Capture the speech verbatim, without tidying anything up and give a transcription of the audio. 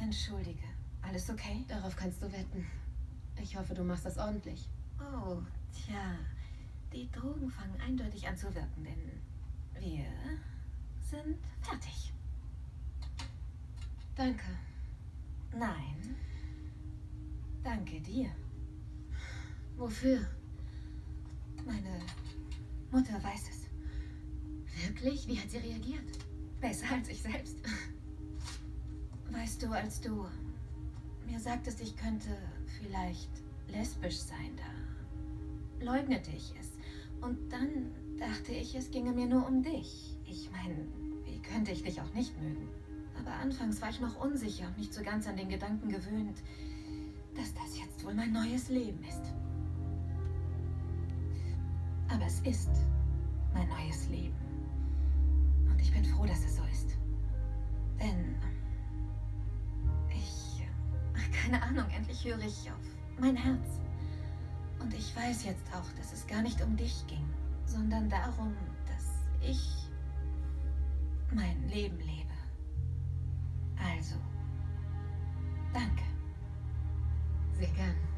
Entschuldige. Alles okay? Darauf kannst du wetten. Ich hoffe, du machst das ordentlich. Oh, tja. Die Drogen fangen eindeutig an zu wirken, denn wir sind fertig. Danke. Nein. Danke dir. Wofür? Meine Mutter weiß es. Wirklich? Wie hat sie reagiert? Besser als ich selbst. Weißt du, als du mir sagtest, ich könnte vielleicht lesbisch sein, da leugnete ich es. Und dann dachte ich, es ginge mir nur um dich. Ich meine, wie könnte ich dich auch nicht mögen? Aber anfangs war ich noch unsicher und nicht so ganz an den Gedanken gewöhnt, dass das jetzt wohl mein neues Leben ist. Aber es ist mein neues Leben. Und ich bin froh, dass es so ist. Denn ich... Keine Ahnung, endlich höre ich auf mein Herz. Und ich weiß jetzt auch, dass es gar nicht um dich ging, sondern darum, dass ich mein Leben lebe. Also, danke. Sehr gern.